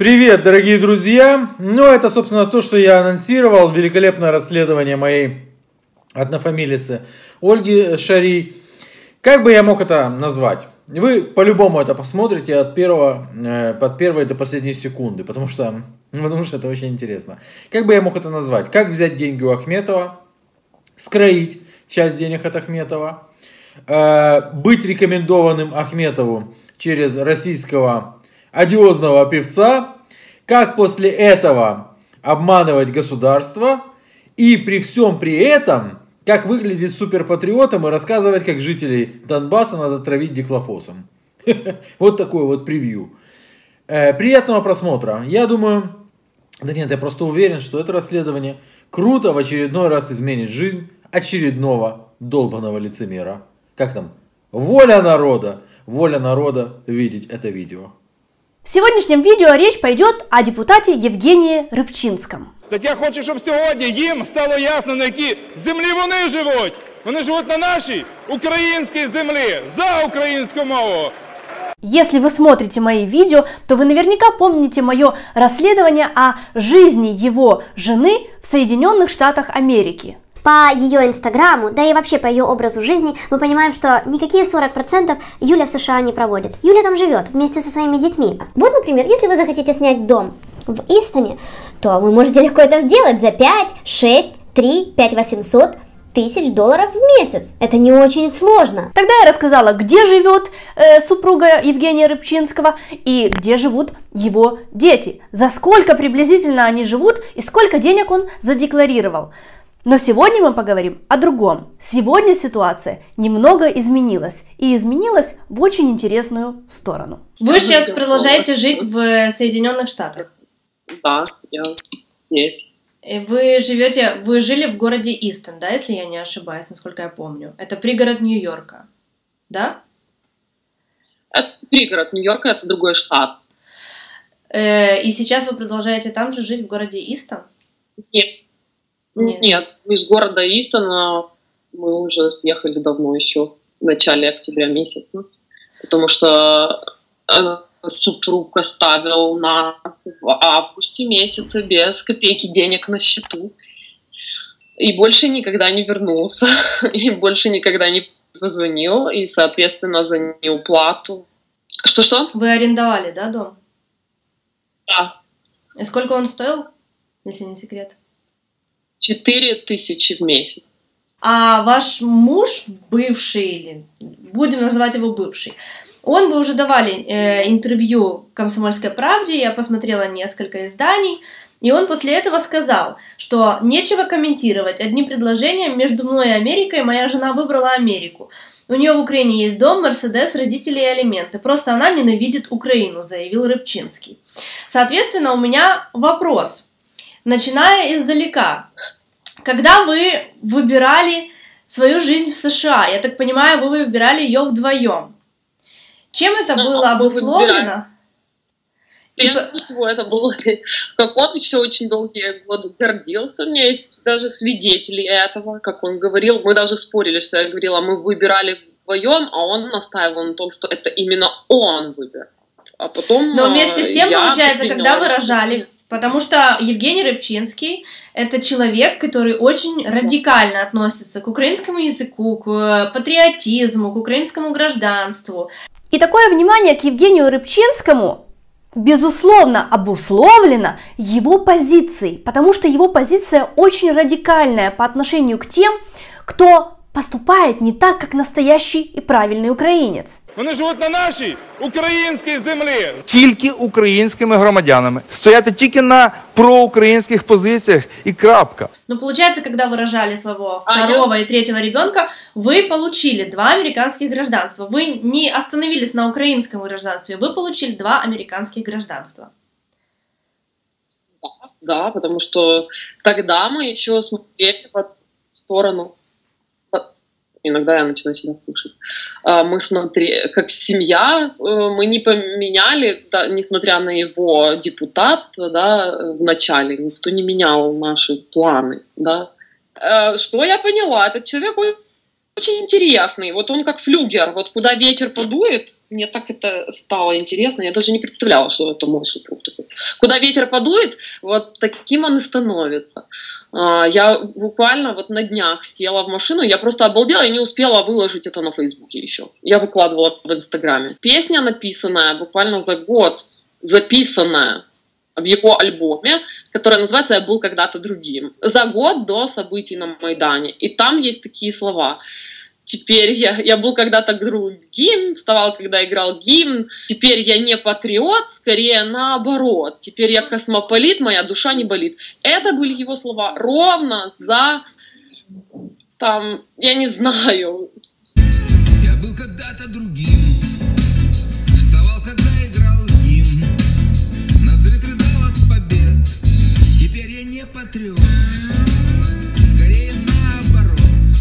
Привет, дорогие друзья! Ну, это, собственно, то, что я анонсировал. Великолепное расследование моей однофамилицы Ольги Шарий. Как бы я мог это назвать? Вы по-любому это посмотрите от первой до последней секунды, потому что это очень интересно. Как бы я мог это назвать? Как взять деньги у Ахметова, скроить часть денег от Ахметова, быть рекомендованным Ахметову через российского одиозного певца, как после этого обманывать государство и при всем при этом, как выглядеть суперпатриотом и рассказывать, как жителей Донбасса надо травить дихлофосом. Вот такой вот превью. Приятного просмотра. Я думаю, да нет, я просто уверен, что это расследование круто в очередной раз изменит жизнь очередного долбаного лицемера. Как там? Воля народа видеть это видео. В сегодняшнем видео речь пойдет о депутате Євгенії Рибчинському. Так я хочу, щоб сьогодні їм стало ясно, на якій землі вони живуть. Вони живуть на нашій українській землі, за українську мову. Если вы смотрите мои видео, то вы наверняка помните мое расследование о жизни его жены в Соединенных Штатах Америки. По ее инстаграму, да и вообще по ее образу жизни, мы понимаем, что никакие 40% Юля в США не проводит. Юля там живет вместе со своими детьми. Вот, например, если вы захотите снять дом в Истоне, то вы можете легко это сделать за 5, 6, 3, 5 800 тысяч долларов в месяц. Это не очень сложно. Тогда я рассказала, где живет супруга Евгения Рибчинского и где живут его дети. За сколько приблизительно они живут и сколько денег он задекларировал. Но сегодня мы поговорим о другом. Сегодня ситуация немного изменилась. И изменилась в очень интересную сторону. Вы сейчас продолжаете жить в Соединенных Штатах? Да, я здесь. Вы жили в городе Истон, да, если я не ошибаюсь, насколько я помню. Это пригород Нью-Йорка, да? Это пригород Нью-Йорка, это другой штат. И сейчас вы продолжаете там же жить, в городе Истон? Нет, из города Истона мы уже съехали давно, еще в начале октября месяца, потому что супруг оставил нас в августе месяце без копейки денег на счету и больше никогда не вернулся, и больше никогда не позвонил, и, соответственно, за неуплату. Что? Вы арендовали, да, дом? Да. И сколько он стоил, если не секрет? 4000 в месяц. А ваш муж, бывший, или будем называть его бывший, вы уже давали интервью «Комсомольской правде», я посмотрела несколько изданий, и он после этого сказал, что нечего комментировать, одним предложением между мной и Америкой моя жена выбрала Америку. У нее в Украине есть дом, Мерседес, родители и алименты. Просто она ненавидит Украину, заявил Рибчинский. Соответственно, у меня вопрос. Начиная издалека, когда вы выбирали свою жизнь в США, я так понимаю, вы выбирали ее вдвоем. Чем это было обусловлено? Прежде всего, это было, как он еще очень долгие годы гордился. У меня есть даже свидетели этого, как он говорил. Мы даже спорили, что я говорила, мы выбирали вдвоем, а он настаивал на том, что это именно он выбирал. А потом но вместе с тем, получается, когда вы рожали... Потому что Евгений Рибчинский – это человек, который очень радикально относится к украинскому языку, к патриотизму, к украинскому гражданству. И такое внимание к Евгению Рибчинскому, безусловно, обусловлено его позицией, потому что его позиция очень радикальная по отношению к тем, кто поступает не так, как настоящий и правильный українець. Вони живуть на нашій українській землі. Тільки українськими громадянами. Стояти тільки на проукраїнських позиціях и крапка. Но получается, когда вы рожали своего второго и третьего ребенка, вы получили 2 американских гражданства. Вы не остановились на украинском гражданстве, вы получили 2 американских гражданства. Да, потому что тогда мы еще смотрели в сторону. Иногда я начинаю себя слушать. Мы смотрели, как семья, мы не поменяли, да, несмотря на его депутатство, да, в начале, никто не менял наши планы, да. Что я поняла, этот человек очень интересный, вот он как флюгер, вот куда ветер подует, мне так это стало интересно, я даже не представляла, что это мой супруг такой. Куда ветер подует, вот таким он и становится. Я буквально вот на днях села в машину, я просто обалдела, я не успела выложить это на Фейсбуке еще. Я выкладывала в Инстаграме. Песня написанная буквально за год, записанная в его альбоме, которая называется «Я был когда-то другим». За год до событий на Майдане. И там есть такие слова. Теперь я был когда-то другим, вставал, когда играл гимн. Теперь я не патриот, скорее наоборот. Теперь я космополит, моя душа не болит. Это были его слова ровно за, там, я не знаю. Я был когда-то другим, вставал, когда играл гимн. Назрет рыдал от побед. Теперь я не патриот, скорее наоборот.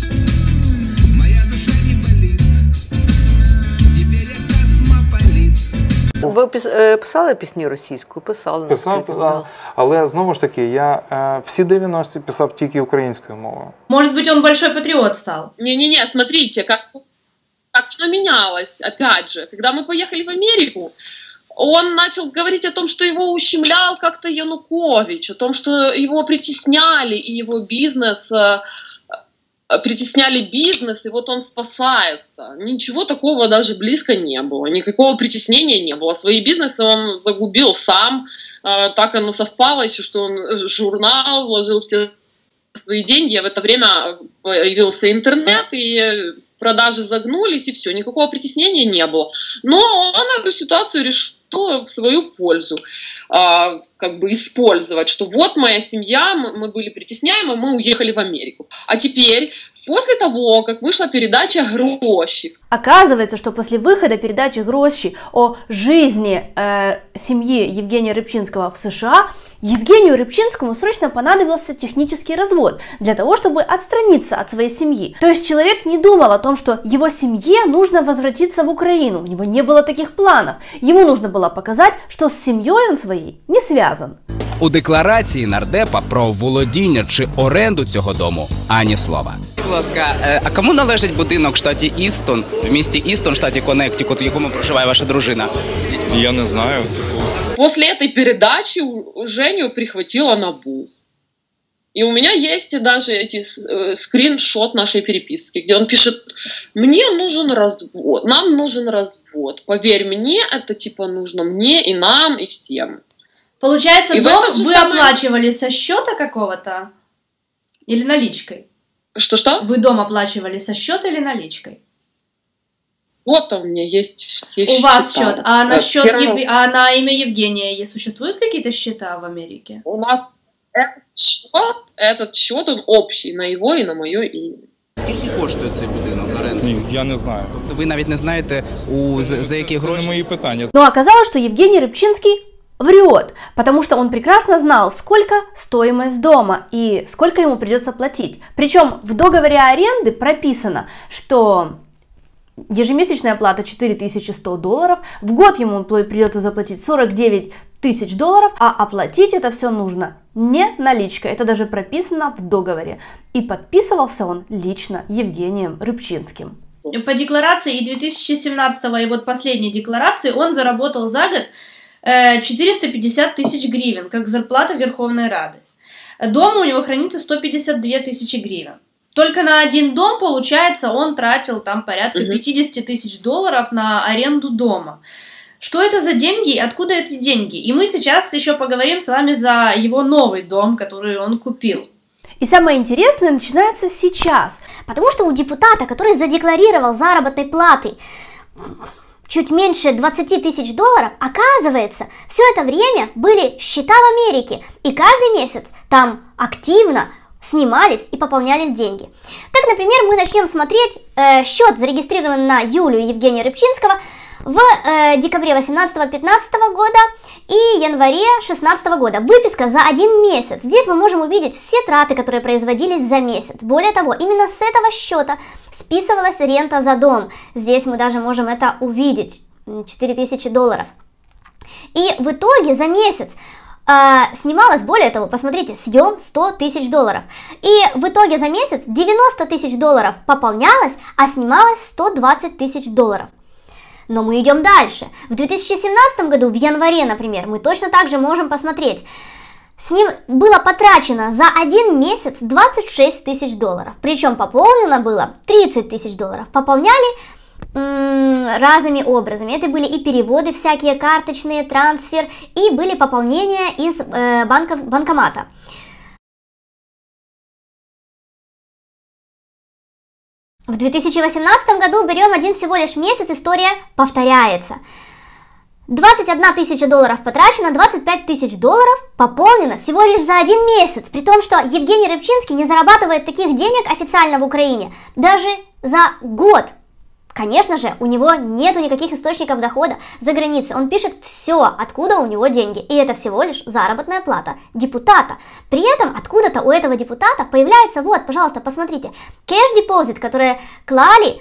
Ви писали пісні російською? Писали. Писав, але знову ж таки, я всі 90-ті писав тільки українською мовою. Может быть, он большой патриот стал? Не-не-не, смотрите, как оно менялось, опять же. Когда мы поехали в Америку, он начал говорить о том, что его ущемлял как-то Янукович, о том, что его притесняли, и его бизнес... притесняли бизнес, и вот он спасается. Ничего такого даже близко не было. Никакого притеснения не было. Свои бизнесы он загубил сам. Так оно совпало еще, что он журнал, вложил все свои деньги, а в это время появился интернет, и продажи загнулись, и все. Никакого притеснения не было. Но он эту ситуацию решил в свою пользу, как бы использовать, что вот моя семья, мы были притесняемы, мы уехали в Америку. А теперь, после того, как вышла передача «Гроши». Оказывается, что после выхода передачи «Гроши» о жизни семьи Евгения Рыбчинского в США, Евгению Рыбчинскому срочно понадобился технический развод для того, чтобы отстраниться от своей семьи. То есть человек не думал о том, что его семье нужно возвратиться в Украину, у него не было таких планов. Ему нужно было показать, что с семьей он своей не связан. У декларації нардепа про володіння чи оренду цього дому ані слова. Будь ласка, а кому належить будинок в штаті Істон, в місті Істон, штаті Коннектикут, в якому проживає ваша дружина? Я не знаю. После этой передачи Женю прихватила НАБУ. И у меня есть даже скриншот нашей переписки, где он пишет: мне нужен развод, нам нужен развод. Поверь мне, это типа нужно мне и нам, и всем. Получается, дом вы оплачивали со счета какого-то или наличкой? Что-что? Вы дом оплачивали со счета или наличкой? Вот у меня есть все у счета. Вас счет, а на счет а на имя Евгения существуют какие-то счета в Америке? У нас этот счет, он общий на его и на мое имя. Скільки коштує цей будинок оренди? Ні, я не знаю. Тобто ви навіть не знаєте, за які гроші? Це не мої питання. Но оказалось, что Евгений Рыбчинский врет, потому что он прекрасно знал, сколько стоимость дома и сколько ему придется платить. Причем в договоре аренды прописано, что ежемесячная плата $4100, в год ему придется заплатить $49 тысяч, а оплатить это все нужно не наличкой, это даже прописано в договоре. И подписывался он лично Евгением Рыбчинским. По декларации и 2017 и вот последней декларации он заработал за год 450 тысяч гривен, как зарплата Верховной Рады. Дома у него хранится 152 тысячи гривен. Только на один дом, получается, он тратил там порядка $50 тысяч на аренду дома. Что это за деньги, откуда эти деньги? И мы сейчас еще поговорим с вами за его новый дом, который он купил. И самое интересное начинается сейчас. Потому что у депутата, который задекларировал заработной платой чуть меньше $20 тысяч, оказывается, все это время были счета в Америке. И каждый месяц там активно снимались и пополнялись деньги. Так, например, мы начнем смотреть счет, зарегистрированный на Юлию Евгения Рыбчинского в декабре 18-15 года и январе 16 года. Выписка за один месяц. Здесь мы можем увидеть все траты, которые производились за месяц. Более того, именно с этого счета списывалась рента за дом. Здесь мы даже можем это увидеть. $4000. И в итоге за месяц снималось, более того, посмотрите, съем $100 тысяч. И в итоге за месяц $90 тысяч пополнялось, а снималось $120 тысяч. Но мы идем дальше. В 2017 году, в январе, например, мы точно так же можем посмотреть. С ним было потрачено за 1 месяц 26 тысяч долларов. Причем пополнено было 30 тысяч долларов. Пополняли разными образами. Это были и переводы всякие карточные, трансфер, и были пополнения из банкомата. В 2018 году берем один всего лишь месяц, история повторяется. 21 тысяча долларов потрачено, 25 тысяч долларов пополнено всего лишь за 1 месяц, при том, что Евгений Рыбчинский не зарабатывает таких денег официально в Украине даже за год. Конечно же, у него нету никаких источников дохода за границей. Он пишет все, откуда у него деньги. И это всего лишь заработная плата депутата. При этом откуда-то у этого депутата появляется, вот, пожалуйста, посмотрите, кэш-депозит, которые клали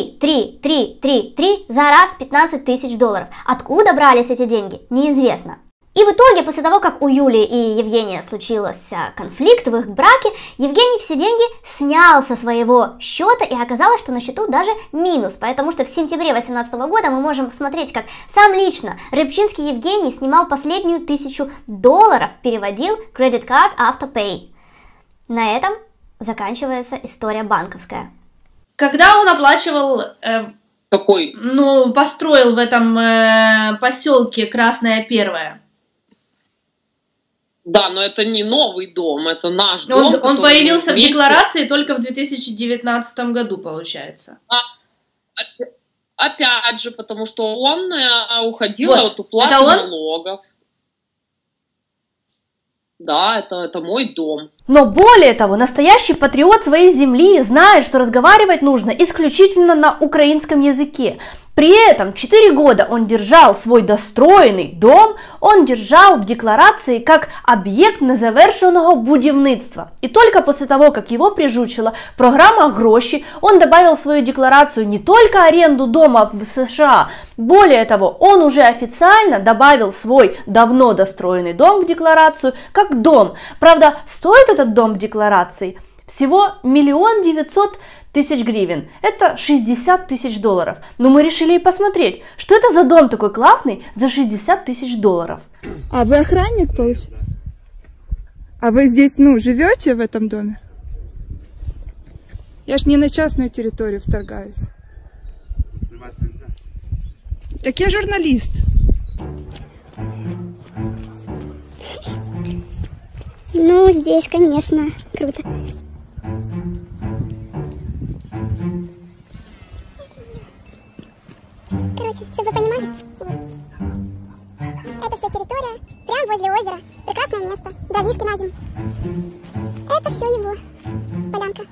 3 за раз 15 тысяч долларов. Откуда брались эти деньги, неизвестно. И в итоге, после того, как у Юли и Евгения случился конфликт в их браке, Евгений все деньги снял со своего счета, и оказалось, что на счету даже минус. Потому что в сентябре 2018 года мы можем посмотреть, как сам лично Рыбчинский Евгений снимал последнюю 1000 долларов, переводил Credit Card Автопэй. На этом заканчивается история банковская. Когда он оплачивал... Какой? Ну, построил в этом поселке Красное Первое. Да, но это не новый дом, это наш дом. Он появился в декларации только в 2019 году, получается. Опять же, потому что он уходил от уплаты налогов. Да, это мой дом. Но более того, настоящий патриот своей земли знает, что разговаривать нужно исключительно на украинском языке. При этом 4 года он держал свой достроенный дом, он держал в декларации как объект незавершенного будівництва. И только после того, как его прижучила программа «Гроши», он добавил в свою декларацию не только аренду дома в США, более того, он уже официально добавил свой давно достроенный дом в декларацию как дом. Правда, стоит этот дом в декларации всего 1 900 000 гривен. Это 60 тысяч долларов. Но мы решили и посмотреть, что это за дом такой классный за 60 тысяч долларов. А вы охранник, получается? А вы здесь, живете в этом доме? Я ж не на частную территорию вторгаюсь. Так я журналист. Здесь, конечно, круто. Короче, чтобы вы понимали, это вся территория, прямо возле озера, прекрасное место, дровишки на зиму. Это все его полянка.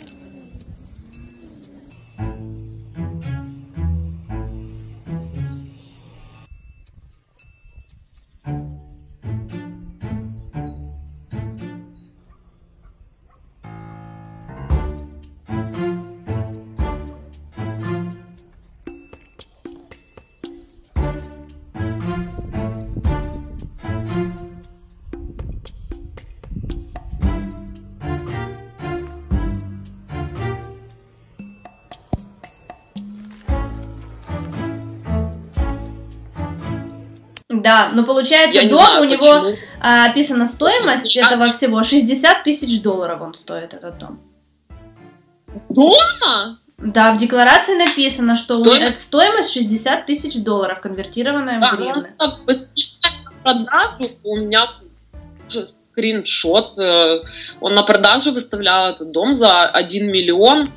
Да, но получается, дом у него описана стоимость этого всего 60 тысяч долларов он стоит, этот дом. Дома? Да, в декларации написано, что стоимость 60 тысяч долларов, конвертированная в гривны. Продажу у меня уже скриншот. Он на продажу выставлял этот дом за 1 миллион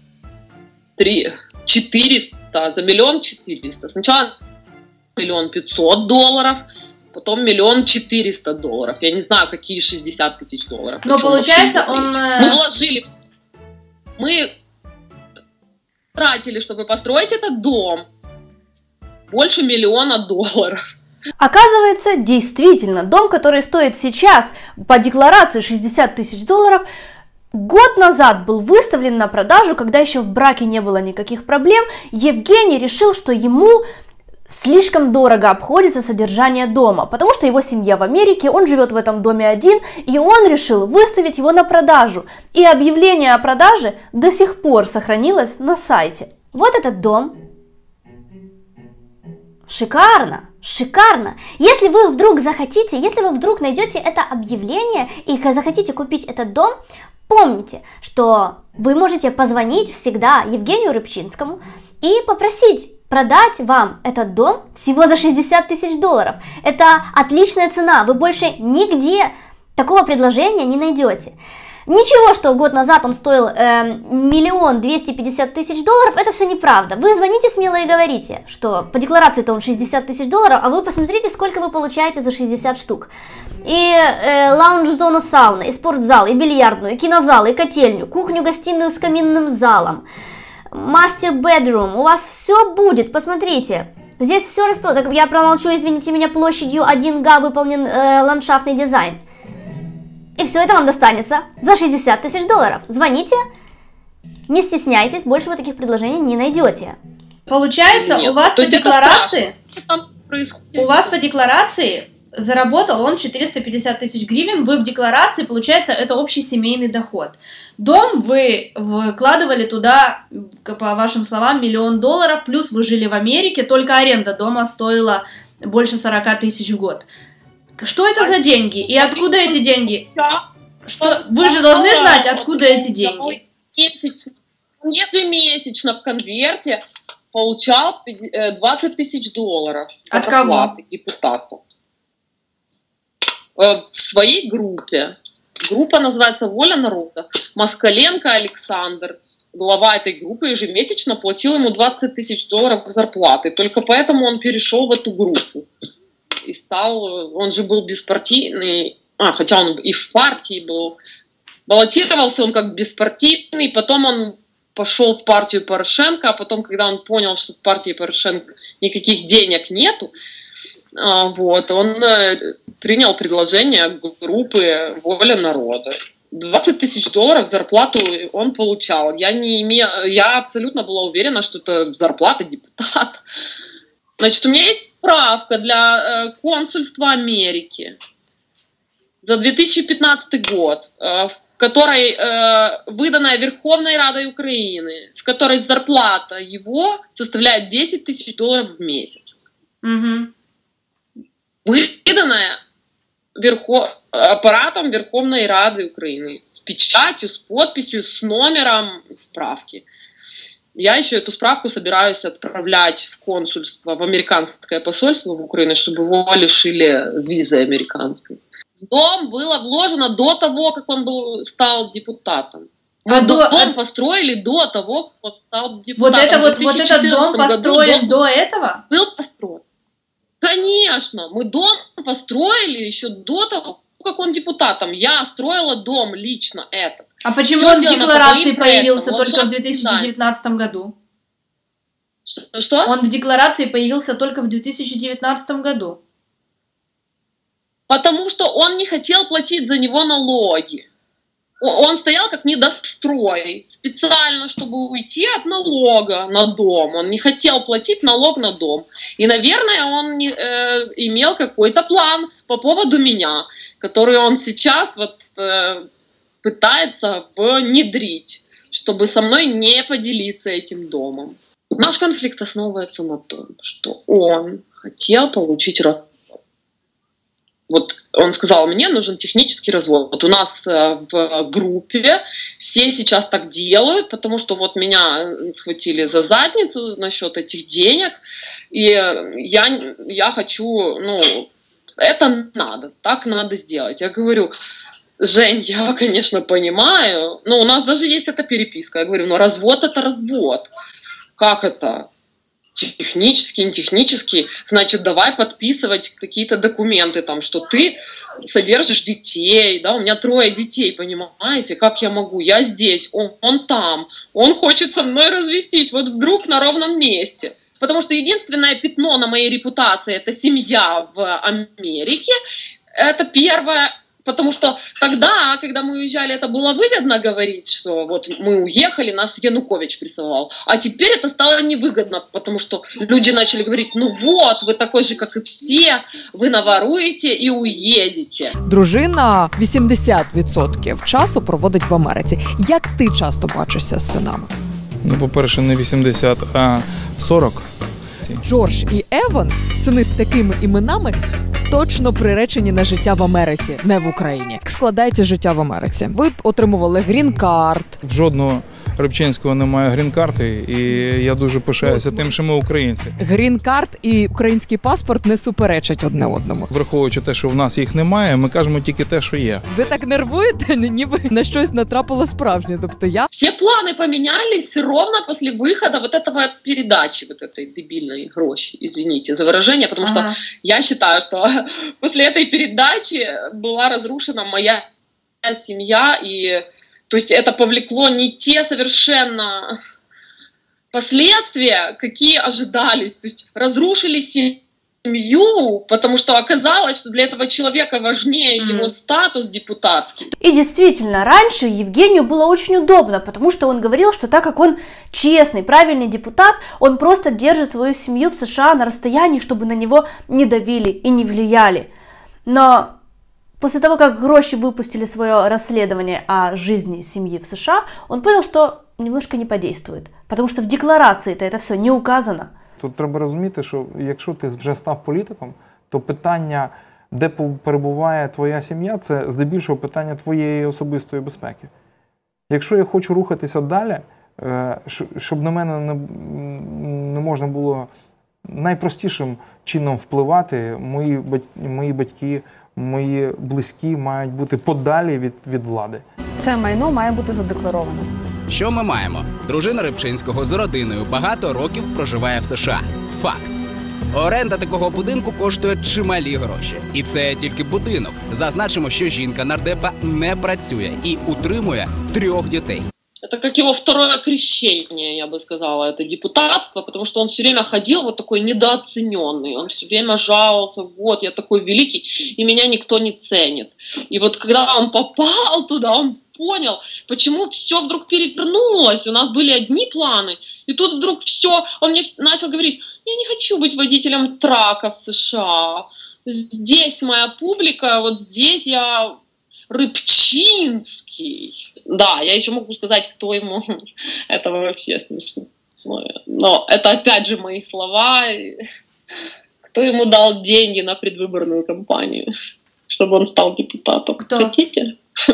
400. За 1 400 000. Сначала 1 500 000 долларов, потом 1 400 000 долларов. Я не знаю, какие 60 тысяч долларов. Но получается, он... Мы вложили... Мы тратили, чтобы построить этот дом, больше 1 миллиона долларов. Оказывается, действительно, дом, который стоит сейчас по декларации 60 тысяч долларов, год назад был выставлен на продажу, когда еще в браке не было никаких проблем. Евгений решил, что ему слишком дорого обходится содержание дома, потому что его семья в Америке, он живет в этом доме один, и он решил выставить его на продажу. И объявление о продаже до сих пор сохранилось на сайте. Вот этот дом. Шикарно, шикарно. Если вы вдруг захотите, если вы вдруг найдете это объявление и захотите купить этот дом, помните, что вы можете позвонить всегда Евгению Рыбчинскому и попросить продать вам этот дом всего за 60 тысяч долларов. Это отличная цена, вы больше нигде такого предложения не найдете. Ничего, что год назад он стоил 1 250 000 долларов, это все неправда. Вы звоните смело и говорите, что по декларации-то он 60 тысяч долларов, а вы посмотрите, сколько вы получаете за 60 штук. И лаунж-зона сауна, и спортзал, и бильярдную, и кинозал, и котельню, кухню-гостиную с каминным залом, мастер-бедрум, у вас все будет, посмотрите. Здесь все расположено, я промолчу, извините меня, площадью 1 га выполнен ландшафтный дизайн. И все это вам достанется за 60 тысяч долларов. Звоните, не стесняйтесь, больше вы таких предложений не найдете. Получается, у вас по декларации заработал он 450 тысяч гривен, вы в декларации, получается, это общий семейный доход. Дом вы вкладывали туда, по вашим словам, 1 миллион долларов, плюс вы жили в Америке, только аренда дома стоила больше 40 тысяч в год. Что это за деньги? И откуда эти деньги? Что? Вы же должны знать, откуда эти деньги. Ежемесячно в конверте получал 20 тысяч долларов. От кого? Депутатов. В своей группе. Группа называется «Воля народа». Москаленко Александр, глава этой группы, ежемесячно платил ему 20 тысяч долларов зарплаты. Только поэтому он перешел в эту группу. И стал, он же был беспартийный, хотя он и в партии был, баллотировался он как беспартийный, потом он пошел в партию Порошенко, а потом, когда он понял, что в партии Порошенко никаких денег нету, вот, он принял предложение группы «Воля народа». 20 тысяч долларов зарплату он получал. Я абсолютно была уверена, что это зарплата депутата. Значит, у меня есть справка для консульства Америки за 2015 год, в которой выданная Верховной Радой Украины, в которой зарплата его составляет 10 тысяч долларов в месяц. Угу. Выданная аппаратом Верховной Рады Украины с печатью, с подписью, с номером справки. Я еще эту справку собираюсь отправлять в консульство, в американское посольство в Украине, чтобы его лишили визы американской. Дом было вложено до того, как он стал депутатом. Дом построили до того, как он стал депутатом. Вот этот дом построен до этого? Был построен. Конечно, мы дом построили еще до того, как он депутатом. Я строила дом лично этот. А почему он в декларации появился только в 2019 году? Что? Он в декларации появился только в 2019 году. Потому что он не хотел платить за него налоги. Он стоял как недострой, специально, чтобы уйти от налога на дом. Он не хотел платить налог на дом. И, наверное, он имел какой-то план по поводу меня, который он сейчас пытается внедрить, чтобы со мной не поделиться этим домом. Наш конфликт основывается на том, что он хотел получить развод. Вот он сказал, мне нужен технический развод. Вот у нас в группе все сейчас так делают, потому что вот меня схватили за задницу насчет этих денег, и я хочу, это надо, так надо сделать. Я говорю, Жень, я, конечно, понимаю, но у нас даже есть эта переписка. Я говорю, развод это развод. Как это? Технически, не технически, значит, давай подписывать какие-то документы, там, что ты содержишь детей, да, у меня 3 детей, понимаете, как я могу, я здесь, он там, он хочет со мной развестись, вот вдруг на ровном месте, потому что единственное пятно на моей репутации — это семья в Америке, это первое. Потому что тогда, когда мы уезжали, это было выгодно говорить, что вот мы уехали, нас Янукович прессовал. А теперь это стало невыгодно, потому что люди начали говорить, вы такой же, как и все, ви наворуєте і уїдете. Дружина 80% часу проводить в Америці. Як ти часто бачишся з синами? По-перше, не 80, а 40. Америці. Джордж і Еван, сини з такими іменами, точно приречені на життя в Америці, не в Україні. Як складається життя в Америці? Ви отримували грін-карт. В жодного Рибчинського немає грін-карти, і я дуже пишаюся тим, що ми українці. Грін-карт і український паспорт не суперечать одне одному. Враховуючи те, що в нас їх немає, ми кажемо тільки те, що є. Ви так нервуєте, ніби на щось натрапило справжнє. Тобто я... Все планы поменялись ровно после выхода вот этого передачи, вот этой дебильной гроши, извините за выражение, потому что я считаю, что после этой передачи была разрушена моя семья, и то есть это повлекло не те совершенно последствия, какие ожидались. То есть разрушили семью, потому что оказалось, что для этого человека важнее его статус депутатский. И действительно, раньше Евгению было очень удобно, потому что он говорил, что так как он честный, правильный депутат, он просто держит свою семью в США на расстоянии, чтобы на него не давили и не влияли. Но после того, как Гроши выпустили свое расследование о жизни семьи в США, он понял, что немножко не подействует, потому что в декларации-то это все не указано. Тут треба розуміти, що якщо ти вже став політиком, то питання, де перебуває твоя сім'я, це здебільшого питання твоєї особистої безпеки. Якщо я хочу рухатися далі, щоб на мене не можна було найпростішим чином впливати, мої батьки, мої близькі мають бути подалі від влади. Це майно має бути задекларовано. Що ми маємо? Дружина Рибчинського з родиною багато років проживає в США. Факт. Оренда такого будинку коштує чималі гроші. І це тільки будинок. Зазначимо, що жінка нардепа не працює і утримує 3 дітей. Это как его второе крещение, я бы сказала, это депутатство, потому что он все время ходил вот такой недооцененный, он все время жаловался, вот, я такой великий, и меня никто не ценит. И вот когда он попал туда, он понял, почему все вдруг перевернулось, у нас были одни планы, и тут вдруг все, он мне начал говорить, я не хочу быть водителем трака в США, здесь моя публика, вот здесь я... Рыбчинский. Да, я еще могу сказать, кто ему... Это вообще смешно. Но это опять же мои слова. Кто ему дал деньги на предвыборную кампанию, чтобы он стал депутатом? Кто? Хотите?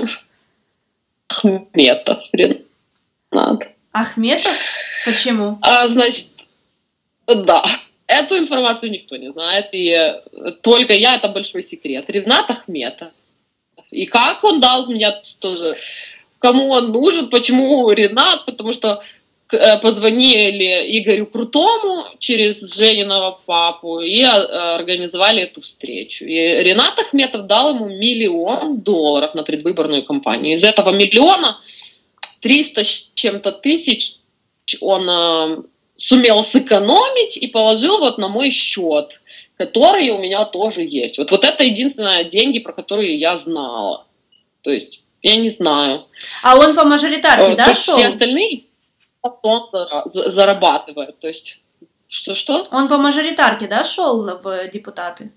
Ахметов. Ренат. Ахметов? Почему? Значит, да. Эту информацию никто не знает. И только я, это большой секрет. Ренат Ахметов. И как он дал меня тоже, кому он нужен, почему Ренат, потому что позвонили Игорю Крутому через Жениного папу и организовали эту встречу. И Ренат Ахметов дал ему $1 миллион на предвыборную кампанию. Из этого 1 300 с чем-то тысяч он сумел сэкономить и положил вот на мой счет, которые у меня тоже есть. Вот это единственные деньги, про которые я знала. То есть, я не знаю. А он по мажоритарке, да, шел? Все остальные он зарабатывает. То есть, что? Он по мажоритарке, да, шел в депутаты?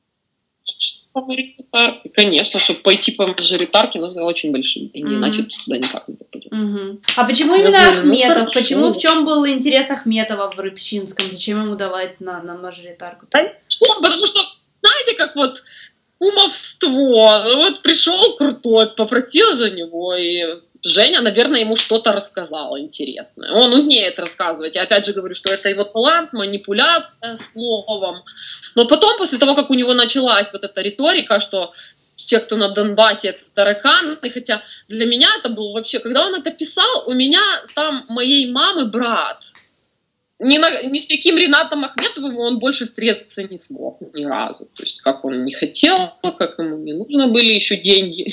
Конечно, чтобы пойти по мажоритарке, нужны очень большие деньги, иначе туда никак не попадет. А почему именно Ахметов? Почему, в чем был интерес Ахметова в Рыбчинском? Зачем ему давать на мажоритарку? Потому что, знаете, как вот умовство. Вот пришел крутой, попросил за него, и Женя, наверное, ему что-то рассказала интересное. Он умеет рассказывать. Я опять же говорю, что это его талант, манипуляция словом. Но потом, после того, как у него началась вот эта риторика, что те, кто на Донбассе, это тараканы, хотя для меня это был вообще... Когда он это писал, у меня там моей мамы брат. Ни с каким Ренатом Ахметовым он больше встретиться не смог ни разу. То есть, как он не хотел, как ему не нужно были еще деньги.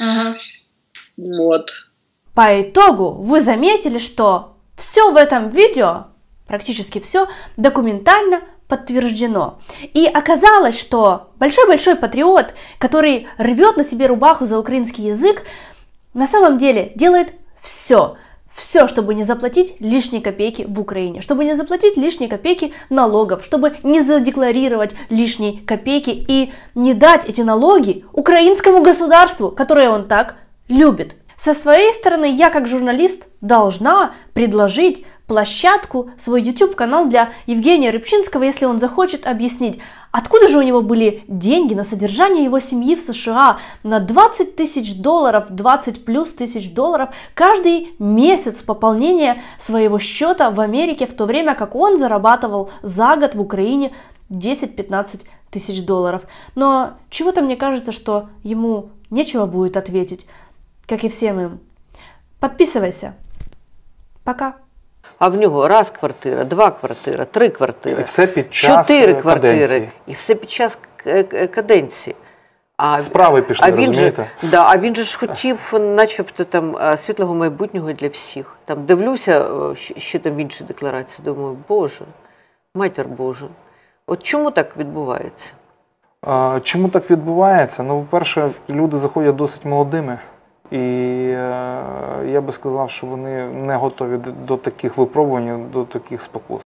Вот. По итогу вы заметили, что все в этом видео, практически все, документально подтверждено. И оказалось, что большой-большой патриот, который рвет на себе рубаху за украинский язык, на самом деле делает все, чтобы не заплатить лишние копейки в Украине, чтобы не заплатить лишние копейки налогов, чтобы не задекларировать лишние копейки и не дать эти налоги украинскому государству, которое он так любит. Со своей стороны, я как журналист должна предложить площадку, свой YouTube-канал для Евгения Рыбчинского, если он захочет объяснить, откуда же у него были деньги на содержание его семьи в США на $20 тысяч, 20 плюс тысяч долларов каждый месяц пополнения своего счета в Америке, в то время как он зарабатывал за год в Украине 10-15 тысяч долларов. Но чего-то мне кажется, что ему нечего будет ответить, как и всем им. Подписывайся. Пока. А в нього раз квартира, 2 квартири, 3 квартири, І все під час 4 квартири, каденції. і все під час каденції. Справи пішли, розумієте? А він же ж хотів начебто там світлого майбутнього для всіх. Там дивлюся, ще там в іншій декларації, думаю, Боже, матір Божа, от чому так відбувається? Чому так відбувається? Ну, по-перше, люди заходять досить молодими. І я би сказав, що вони не готові до таких випробувань, до таких спокус.